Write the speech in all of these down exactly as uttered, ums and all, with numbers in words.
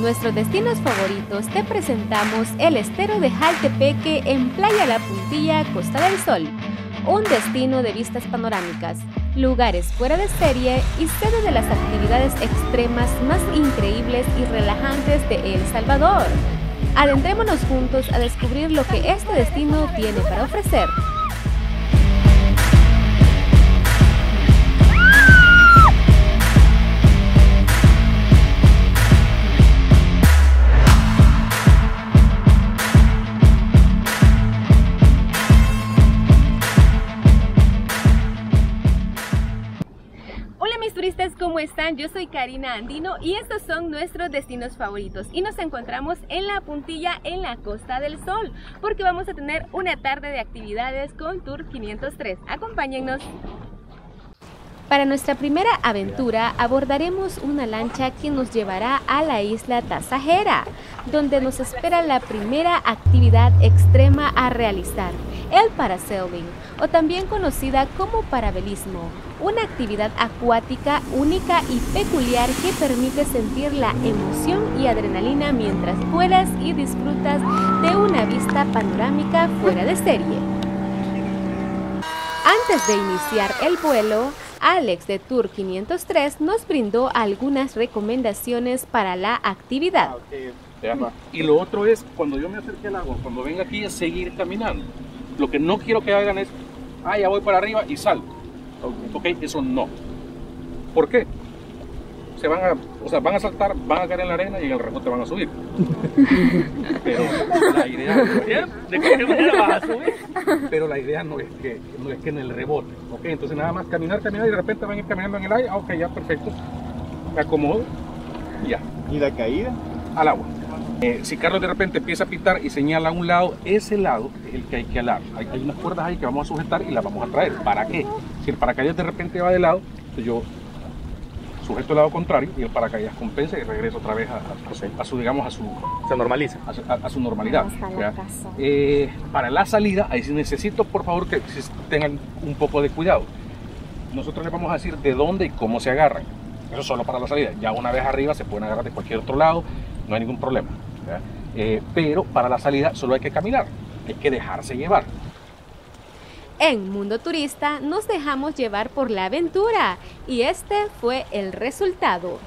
nuestros destinos favoritos te presentamos el estero de Jaltepeque en Playa La Puntilla, Costa del Sol. Un destino de vistas panorámicas, lugares fuera de serie y sede de las actividades extremas más increíbles y relajantes de El Salvador. Adentrémonos juntos a descubrir lo que este destino tiene para ofrecer. Turistas, ¿cómo están? Yo soy Karina Andino y estos son nuestros destinos favoritos y nos encontramos en La Puntilla, en la Costa del Sol, porque vamos a tener una tarde de actividades con Tour quinientos tres. Acompáñennos. Para nuestra primera aventura abordaremos una lancha que nos llevará a la isla Tasajera, donde nos espera la primera actividad extrema a realizar, el parasailing, o también conocida como parabelismo, una actividad acuática única y peculiar que permite sentir la emoción y adrenalina mientras vuelas y disfrutas de una vista panorámica fuera de serie. Antes de iniciar el vuelo, Alex de Tour quinientos tres nos brindó algunas recomendaciones para la actividad. Y lo otro es, cuando yo me acerque al agua, cuando venga aquí, es seguir caminando. Lo que no quiero que hagan es, ah, ya voy para arriba y salgo. Ok, eso no. ¿Por qué? Se van a, o sea, van a saltar, van a caer en la arena y en el rebote van a subir. Pero la idea ¿de qué manera vas a subir? Pero la idea no es que no es que en el rebote, ok, entonces nada más caminar, caminar y de repente van a ir caminando en el aire, ok, ya perfecto, me acomodo y ya. ¿Y la caída? Al agua. Eh, si Carlos de repente empieza a pitar y señala a un lado, ese lado es el que hay que alar. Hay, hay unas cuerdas ahí que vamos a sujetar y las vamos a traer. ¿Para qué? Si el paracaídas de repente va de lado, entonces yo sujeto el lado contrario y el paracaídas compensa y regresa otra vez a, a, a su, digamos, a su... Se normaliza. A su, a, a su normalidad. Eh, para la salida, ahí sí necesito, por favor, que tengan un poco de cuidado. Nosotros les vamos a decir de dónde y cómo se agarran. Eso solo para la salida. Ya una vez arriba se pueden agarrar de cualquier otro lado, no hay ningún problema. Eh, pero para la salida solo hay que caminar, hay que dejarse llevar. En Mundo Turista nos dejamos llevar por la aventura y este fue el resultado.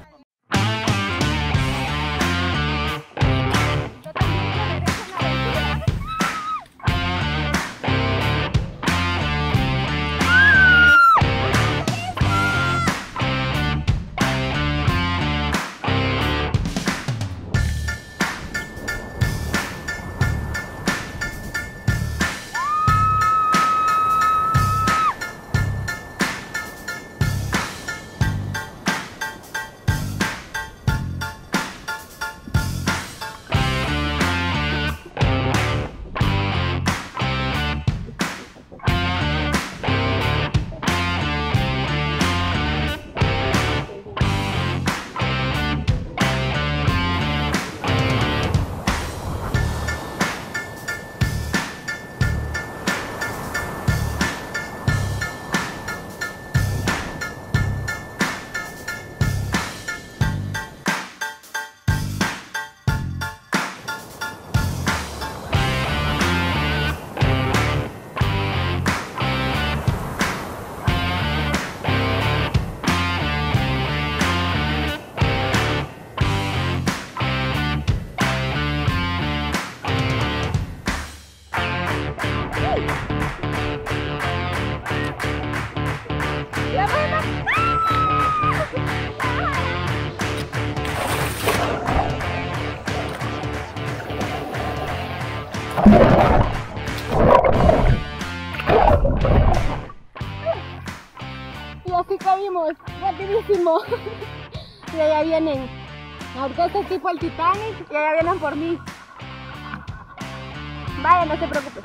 Y así caímos, rapidísimo. Y allá vienen orquestas tipo el Titanic y allá vienen por mí. Vaya, no se preocupe.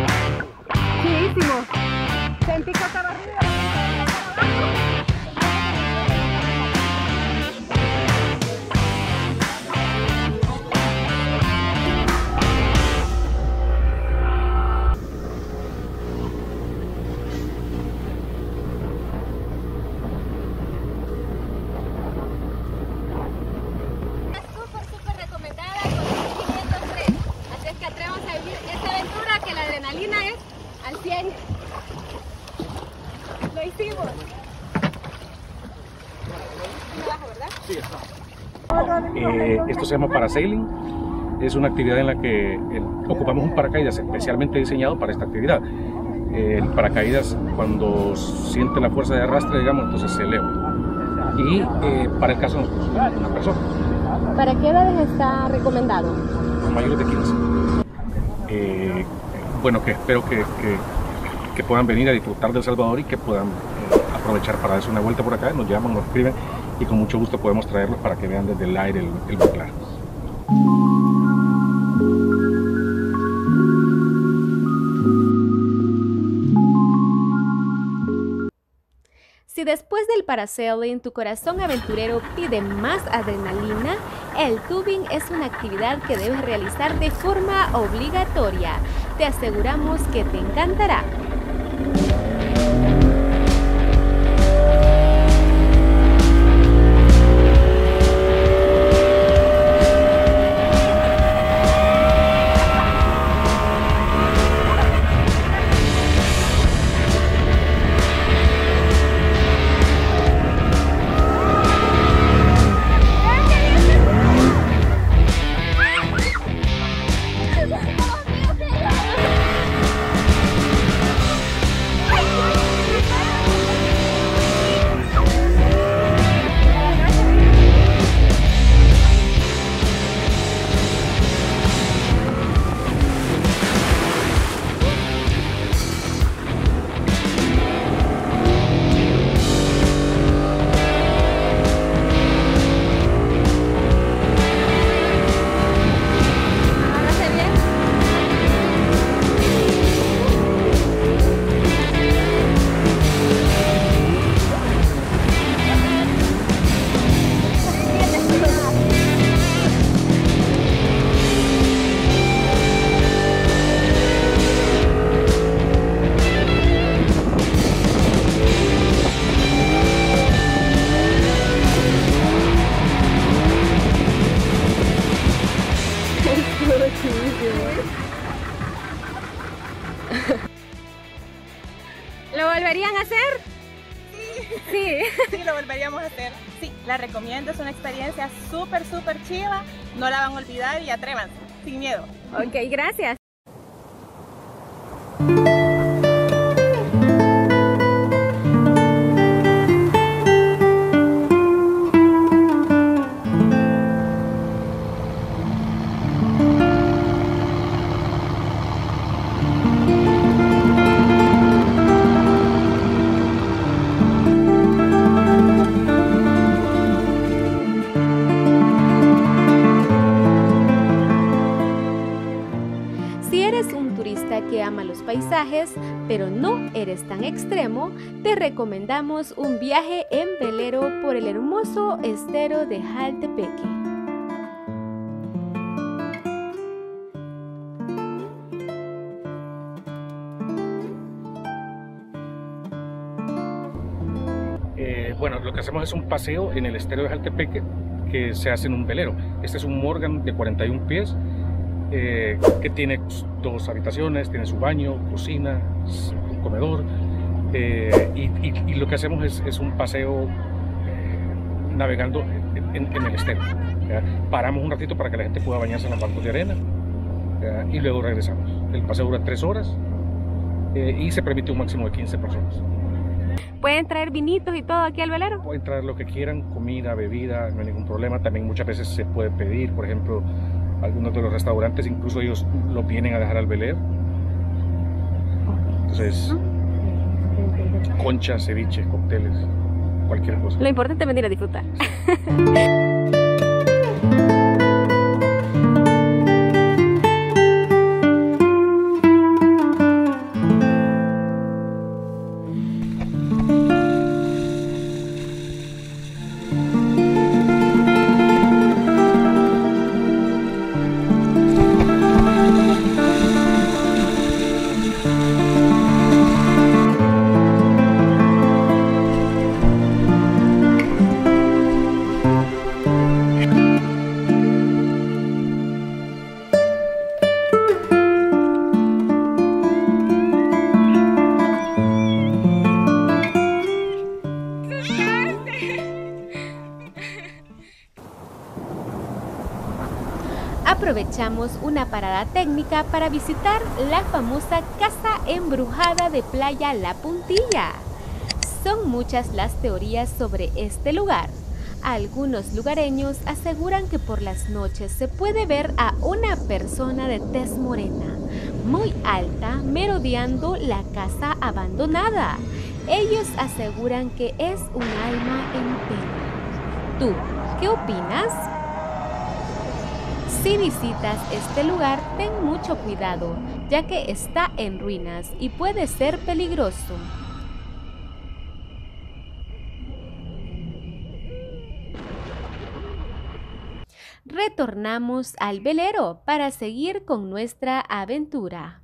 Sentí que estaba arriba, estaba abajo. Eh, esto se llama parasailing. Es una actividad en la que eh, ocupamos un paracaídas especialmente diseñado para esta actividad. Eh, el paracaídas, cuando siente la fuerza de arrastre, digamos, entonces se eleva. Y eh, para el caso de nosotros, una persona. ¿Para qué edades está recomendado? Mayores de quince. Eh, bueno, que espero que, que, que puedan venir a disfrutar de El Salvador y que puedan eh, aprovechar para darse una vuelta por acá. Nos llaman, nos escriben y con mucho gusto podemos traerlos para que vean desde el aire el, el manglar. Si después del parasailing tu corazón aventurero pide más adrenalina, el tubing es una actividad que debes realizar de forma obligatoria. Te aseguramos que te encantará. ¿Lo volverían a hacer? Sí. Sí, lo volveríamos a hacer. Sí, la recomiendo, es una experiencia súper, súper chiva. No la van a olvidar y atrévanse, sin miedo. Ok, gracias. Si eres un turista que ama los paisajes, pero no eres tan extremo, te recomendamos un viaje en velero por el hermoso estero de Jaltepeque. Eh, bueno, lo que hacemos es un paseo en el estero de Jaltepeque que se hace en un velero. Este es un Morgan de cuarenta y un pies. Eh, que tiene dos habitaciones, tiene su baño, cocina, un comedor, eh, y, y, y lo que hacemos es, es un paseo eh, navegando en, en el estero. ¿Ya? Paramos un ratito para que la gente pueda bañarse en los bancos de arena, ¿ya? Y luego regresamos. El paseo dura tres horas eh, y se permite un máximo de quince personas. ¿Pueden traer vinitos y todo aquí al velero? Pueden traer lo que quieran, comida, bebida, no hay ningún problema. También muchas veces se puede pedir, por ejemplo, algunos de los restaurantes, incluso ellos lo vienen a dejar al velero. Entonces, conchas, ceviches, cócteles, cualquier cosa. Lo importante es venir a disfrutar. aprovechamos una parada técnica para visitar la famosa Casa Embrujada de Playa La Puntilla. Son muchas las teorías sobre este lugar. Algunos lugareños aseguran que por las noches se puede ver a una persona de tez morena, muy alta, merodeando la casa abandonada. Ellos aseguran que es un alma en pena. ¿Tú qué opinas? Si visitas este lugar, ten mucho cuidado, ya que está en ruinas y puede ser peligroso. Retornamos al velero para seguir con nuestra aventura.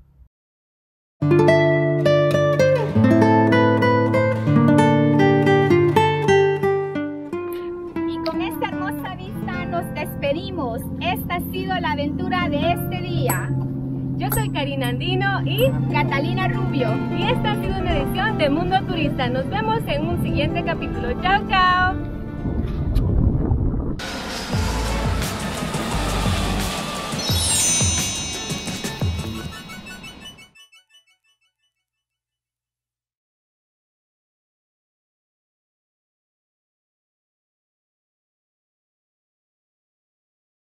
Y con esta hermosa vista nos despedimos. Esta ha sido la aventura de este día. Yo soy Karina Andino y Catalina Rubio. Y esta ha sido una edición de Mundo Turista. Nos vemos en un siguiente capítulo. Chao, chao.